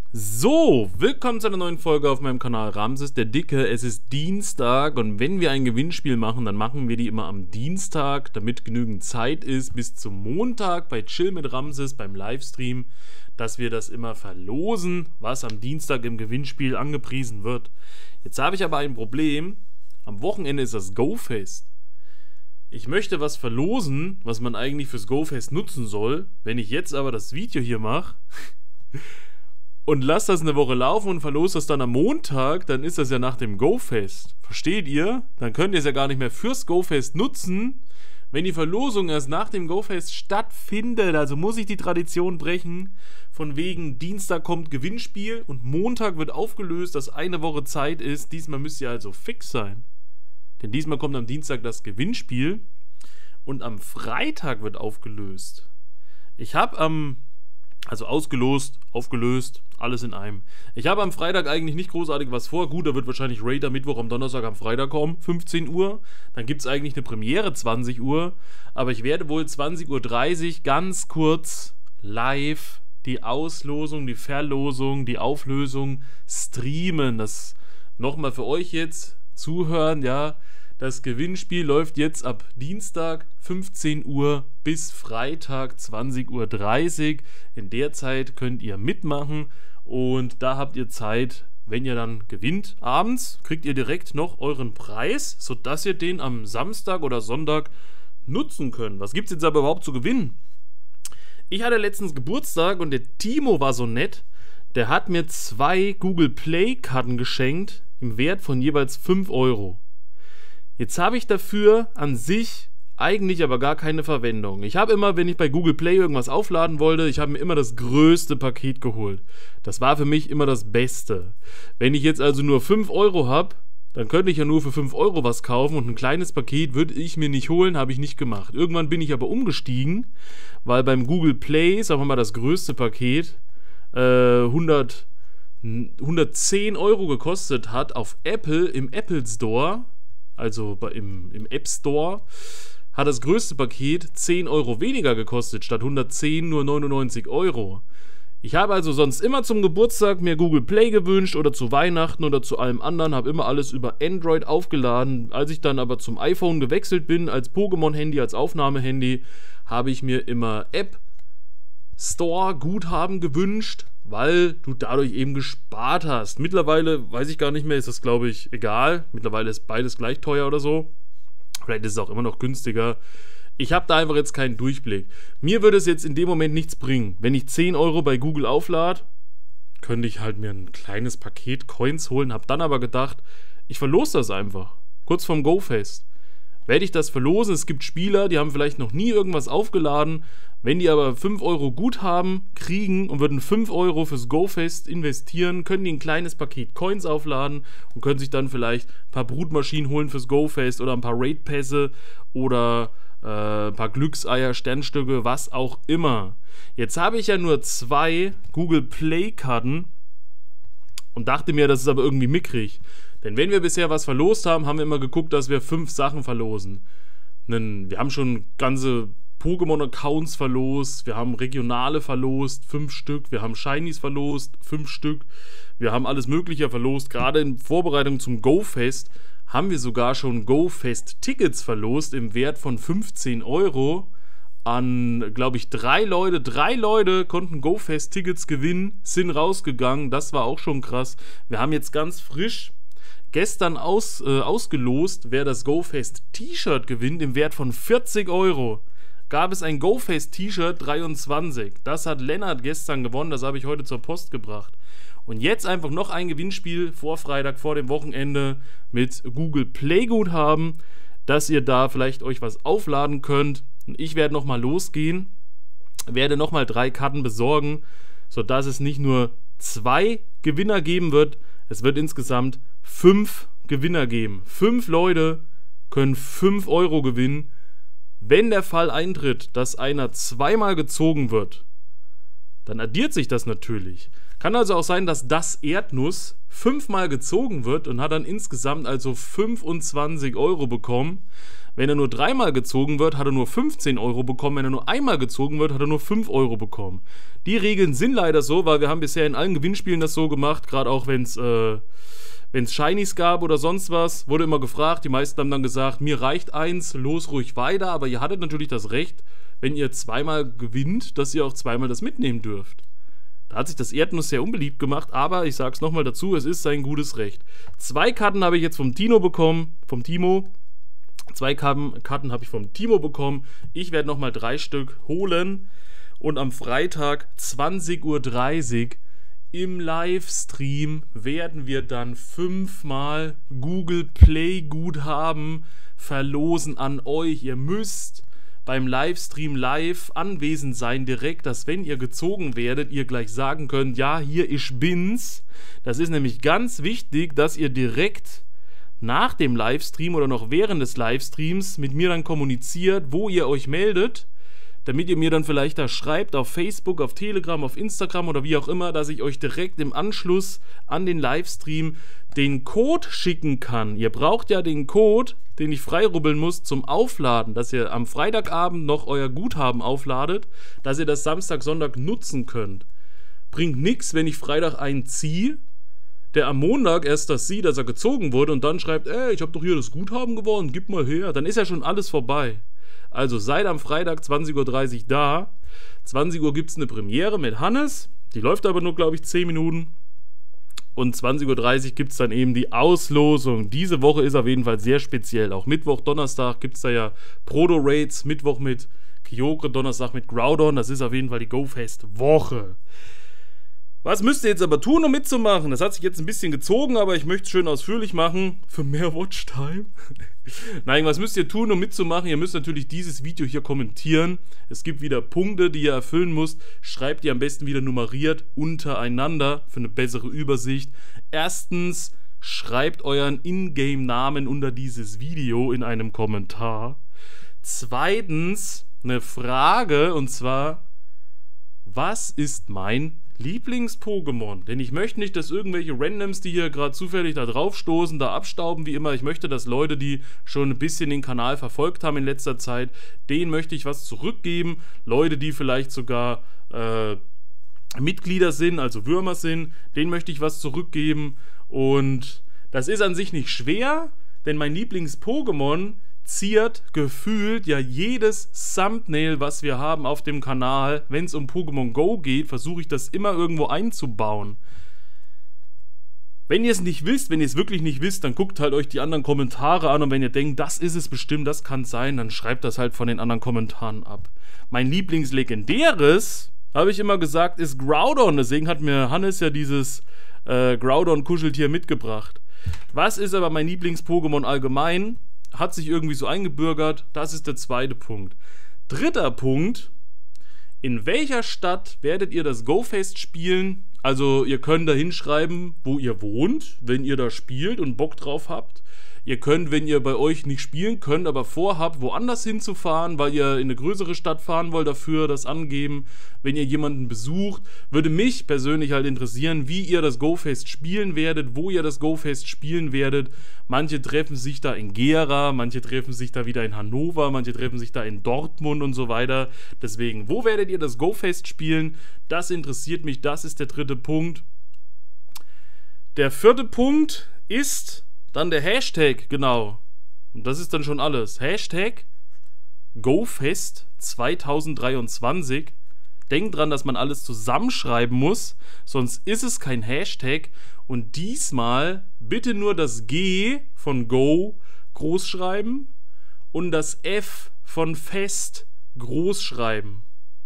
So, willkommen zu einer neuen Folge auf meinem Kanal Ramses der Dicke. Es ist Dienstag und wenn wir ein Gewinnspiel machen, dann machen wir die immer am Dienstag, damit genügend Zeit ist bis zum Montag bei Chill mit Ramses beim Livestream, dass wir das immer verlosen, was am Dienstag im Gewinnspiel angepriesen wird. Jetzt habe ich aber ein Problem. Am Wochenende ist das Go-Fest. Ich möchte was verlosen, was man eigentlich fürs Go-Fest nutzen soll. Wenn ich jetzt aber das Video hier mache und lass das eine Woche laufen und verlost das dann am Montag, dann ist das ja nach dem Go-Fest. Versteht ihr? Dann könnt ihr es ja gar nicht mehr fürs Go-Fest nutzen, wenn die Verlosung erst nach dem Go-Fest stattfindet. Also muss ich die Tradition brechen, von wegen Dienstag kommt Gewinnspiel und Montag wird aufgelöst, dass eine Woche Zeit ist. Diesmal müsst ihr also fix sein. Denn diesmal kommt am Dienstag das Gewinnspiel und am Freitag wird aufgelöst. Ich habe ausgelost, aufgelöst, alles in einem. Ich habe am Freitag eigentlich nicht großartig was vor. Gut, da wird wahrscheinlich Raid am Mittwoch, am Donnerstag, am Freitag kommen, 15 Uhr. Dann gibt es eigentlich eine Premiere, 20 Uhr. Aber ich werde wohl 20:30 Uhr ganz kurz live die Auslosung, die Verlosung, die Auflösung streamen. Das nochmal für euch jetzt zuhören, ja. Das Gewinnspiel läuft jetzt ab Dienstag 15 Uhr bis Freitag 20:30 Uhr. In der Zeit könnt ihr mitmachen und da habt ihr Zeit, wenn ihr dann gewinnt. Abends kriegt ihr direkt noch euren Preis, sodass ihr den am Samstag oder Sonntag nutzen könnt. Was gibt es jetzt aber überhaupt zu gewinnen? Ich hatte letztens Geburtstag und der Timo war so nett. Der hat mir 2 Google Play Karten geschenkt im Wert von jeweils 5 Euro. Jetzt habe ich dafür an sich eigentlich aber gar keine Verwendung. Ich habe immer, wenn ich bei Google Play irgendwas aufladen wollte, ich habe mir immer das größte Paket geholt. Das war für mich immer das Beste. Wenn ich jetzt also nur 5 Euro habe, dann könnte ich ja nur für 5 Euro was kaufen und ein kleines Paket würde ich mir nicht holen, habe ich nicht gemacht. Irgendwann bin ich aber umgestiegen, weil beim Google Play, sagen wir mal, das größte Paket 110 Euro gekostet hat auf Apple im Apple Store. Also im App Store, hat das größte Paket 10 Euro weniger gekostet, statt 110 nur 99 Euro. Ich habe also sonst immer zum Geburtstag mir Google Play gewünscht oder zu Weihnachten oder zu allem anderen, habe immer alles über Android aufgeladen. Als ich dann aber zum iPhone gewechselt bin, als Pokémon-Handy, als Aufnahmehandy, habe ich mir immer App Store Guthaben gewünscht, weil du dadurch eben gespart hast. Mittlerweile, weiß ich gar nicht mehr, ist das, glaube ich, egal. Mittlerweile ist beides gleich teuer oder so. Vielleicht ist es auch immer noch günstiger. Ich habe da einfach jetzt keinen Durchblick. Mir würde es jetzt in dem Moment nichts bringen. Wenn ich 10 Euro bei Google auflade, könnte ich halt mir ein kleines Paket Coins holen. Habe dann aber gedacht, ich verlose das einfach. Kurz vorm Go-Fest werde ich das verlosen. Es gibt Spieler, die haben vielleicht noch nie irgendwas aufgeladen. Wenn die aber 5 Euro Guthaben kriegen und würden 5 Euro fürs Go-Fest investieren, können die ein kleines Paket Coins aufladen und können sich dann vielleicht ein paar Brutmaschinen holen fürs Go-Fest oder ein paar Raid-Pässe oder ein paar Glückseier, Sternstücke, was auch immer. Jetzt habe ich ja nur 2 Google Play-Karten und dachte mir, das ist aber irgendwie mickrig. Denn wenn wir bisher was verlost haben, haben wir immer geguckt, dass wir 5 Sachen verlosen. Wir haben schon ganze Pokémon-Accounts verlost, wir haben regionale verlost, 5 Stück, wir haben Shinies verlost, 5 Stück, wir haben alles Mögliche verlost. Gerade in Vorbereitung zum Go-Fest haben wir sogar schon Go-Fest-Tickets verlost im Wert von 15 Euro an, glaube ich, 3 Leute. 3 Leute konnten Go-Fest-Tickets gewinnen, sind rausgegangen, das war auch schon krass. Wir haben jetzt ganz frisch gestern ausgelost, wer das Go-Fest-T-Shirt gewinnt im Wert von 40 Euro. Gab es ein Go-Fest-T-Shirt 23. Das hat Lennart gestern gewonnen, das habe ich heute zur Post gebracht. Und jetzt einfach noch ein Gewinnspiel vor Freitag, vor dem Wochenende mit Google Play Guthaben, dass ihr da vielleicht euch was aufladen könnt. Und ich werde nochmal losgehen, werde nochmal 3 Karten besorgen, sodass es nicht nur 2 Gewinner geben wird, es wird insgesamt 5 Gewinner geben. 5 Leute können 5 Euro gewinnen. Wenn der Fall eintritt, dass einer zweimal gezogen wird, dann addiert sich das natürlich. Kann also auch sein, dass das Erdnuss 5-mal gezogen wird und hat dann insgesamt also 25 Euro bekommen. Wenn er nur 3-mal gezogen wird, hat er nur 15 Euro bekommen. Wenn er nur einmal gezogen wird, hat er nur 5 Euro bekommen. Die Regeln sind leider so, weil wir haben bisher in allen Gewinnspielen das so gemacht, gerade auch wenn es Shinies gab oder sonst was, wurde immer gefragt, die meisten haben dann gesagt, mir reicht eins, los ruhig weiter, aber ihr hattet natürlich das Recht, wenn ihr 2-mal gewinnt, dass ihr auch 2-mal das mitnehmen dürft. Da hat sich das Erdnuss sehr unbeliebt gemacht, aber ich sag's nochmal dazu, es ist sein gutes Recht. 2 Karten habe ich jetzt vom Tino bekommen, vom Timo. 2 Karten habe ich vom Timo bekommen. Ich werde nochmal 3 Stück holen und am Freitag 20:30 Uhr im Livestream werden wir dann 5-mal Google Play Guthaben verlosen an euch. Ihr müsst beim Livestream live anwesend sein direkt, dass wenn ihr gezogen werdet, ihr gleich sagen könnt, ja, hier, ich bin's. Das ist nämlich ganz wichtig, dass ihr direkt nach dem Livestream oder noch während des Livestreams mit mir dann kommuniziert, wo ihr euch meldet, damit ihr mir dann vielleicht da schreibt auf Facebook, auf Telegram, auf Instagram oder wie auch immer, dass ich euch direkt im Anschluss an den Livestream den Code schicken kann. Ihr braucht ja den Code, den ich freirubbeln muss zum Aufladen, dass ihr am Freitagabend noch euer Guthaben aufladet, dass ihr das Samstag, Sonntag nutzen könnt. Bringt nichts, wenn ich Freitag einen ziehe, der am Montag erst das sieht, dass er gezogen wurde und dann schreibt, ey, ich habe doch hier das Guthaben gewonnen, gib mal her. Dann ist ja schon alles vorbei. Also seid am Freitag 20:30 Uhr da. 20 Uhr gibt es eine Premiere mit Hannes. Die läuft aber nur, glaube ich, 10 Minuten. Und 20:30 Uhr gibt es dann eben die Auslosung. Diese Woche ist auf jeden Fall sehr speziell. Auch Mittwoch, Donnerstag gibt es da ja Proto-Raids. Mittwoch mit Kyogre, Donnerstag mit Groudon. Das ist auf jeden Fall die Go-Fest-Woche. Was müsst ihr jetzt aber tun, um mitzumachen? Das hat sich jetzt ein bisschen gezogen, aber ich möchte es schön ausführlich machen. Für mehr Watchtime. Nein, was müsst ihr tun, um mitzumachen? Ihr müsst natürlich dieses Video hier kommentieren. Es gibt wieder Punkte, die ihr erfüllen müsst. Schreibt die am besten wieder nummeriert untereinander für eine bessere Übersicht. Erstens, schreibt euren Ingame-Namen unter dieses Video in einem Kommentar. Zweitens, eine Frage, und zwar, was ist mein Lieblings-Pokémon? Denn ich möchte nicht, dass irgendwelche Randoms, die hier gerade zufällig da draufstoßen, da abstauben wie immer. Ich möchte, dass Leute, die schon ein bisschen den Kanal verfolgt haben in letzter Zeit, denen möchte ich was zurückgeben. Leute, die vielleicht sogar Mitglieder sind, also Würmer sind, denen möchte ich was zurückgeben. Und das ist an sich nicht schwer, denn mein Lieblings-Pokémon ziert gefühlt ja jedes Thumbnail, was wir haben auf dem Kanal. Wenn es um Pokémon Go geht, versuche ich das immer irgendwo einzubauen. Wenn ihr es nicht wisst, wenn ihr es wirklich nicht wisst, dann guckt halt euch die anderen Kommentare an und wenn ihr denkt, das ist es bestimmt, das kann es sein, dann schreibt das halt von den anderen Kommentaren ab. Mein Lieblingslegendäres, habe ich immer gesagt, ist Groudon. Deswegen hat mir Hannes ja dieses Groudon-Kuscheltier mitgebracht. Was ist aber mein Lieblings-Pokémon allgemein? Hat sich irgendwie so eingebürgert. Das ist der zweite Punkt. Dritter Punkt. In welcher Stadt werdet ihr das Go-Fest spielen? Also ihr könnt da hinschreiben, wo ihr wohnt, wenn ihr da spielt und Bock drauf habt. Ihr könnt, wenn ihr bei euch nicht spielen könnt, aber vorhabt, woanders hinzufahren, weil ihr in eine größere Stadt fahren wollt, dafür das angeben. Wenn ihr jemanden besucht, würde mich persönlich halt interessieren, wie ihr das Go-Fest spielen werdet, wo ihr das Go-Fest spielen werdet. Manche treffen sich da in Gera, manche treffen sich da wieder in Hannover, manche treffen sich da in Dortmund und so weiter. Deswegen, wo werdet ihr das Go-Fest spielen? Das interessiert mich, das ist der dritte Punkt. Der vierte Punkt ist dann der Hashtag, genau. Und das ist dann schon alles. Hashtag GoFest 2023. Denkt dran, dass man alles zusammenschreiben muss, sonst ist es kein Hashtag. Und diesmal bitte nur das G von Go groß schreiben und das F von Fest groß schreiben.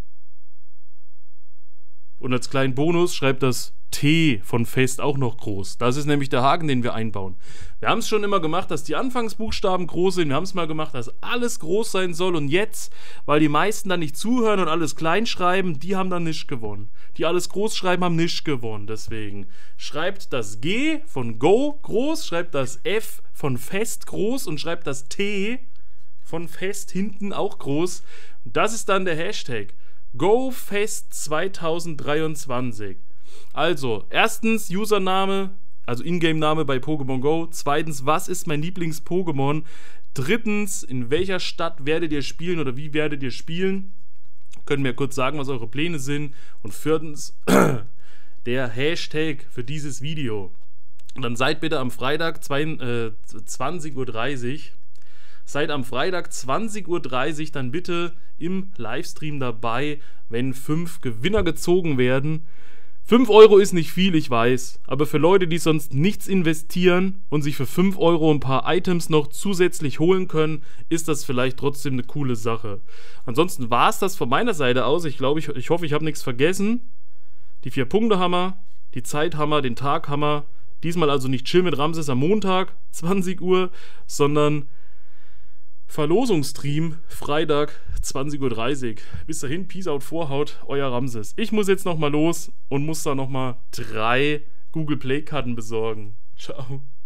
Und als kleinen Bonus schreibt das T von Fest auch noch groß. Das ist nämlich der Haken, den wir einbauen. Wir haben es schon immer gemacht, dass die Anfangsbuchstaben groß sind. Wir haben es mal gemacht, dass alles groß sein soll. Und jetzt, weil die meisten dann nicht zuhören und alles klein schreiben, die haben dann nicht gewonnen. Die alles groß schreiben, haben nicht gewonnen. Deswegen schreibt das G von Go groß, schreibt das F von Fest groß und schreibt das T von Fest hinten auch groß. Und das ist dann der Hashtag GoFest 2023. Also, erstens Username, also Ingame-Name bei Pokémon Go. Zweitens, was ist mein Lieblings-Pokémon? Drittens, in welcher Stadt werdet ihr spielen oder wie werdet ihr spielen? Könnt mir kurz sagen, was eure Pläne sind. Und viertens, der Hashtag für dieses Video. Und dann seid bitte am Freitag 20:30 Uhr. Seid am Freitag 20:30 Uhr dann bitte im Livestream dabei, wenn 5 Gewinner gezogen werden. 5 Euro ist nicht viel, ich weiß, aber für Leute, die sonst nichts investieren und sich für 5 Euro ein paar Items noch zusätzlich holen können, ist das vielleicht trotzdem eine coole Sache. Ansonsten war es das von meiner Seite aus. Ich hoffe, ich habe nichts vergessen. Die 4 Punkte haben wir, die Zeit haben wir, den Tag haben wir. Diesmal also nicht Chill mit Ramses am Montag, 20 Uhr, sondern Verlosungsstream, Freitag, 20:30 Uhr. Bis dahin, Peace out, Vorhaut, euer Ramses. Ich muss jetzt nochmal los und muss da nochmal 3 Google Play Karten besorgen. Ciao.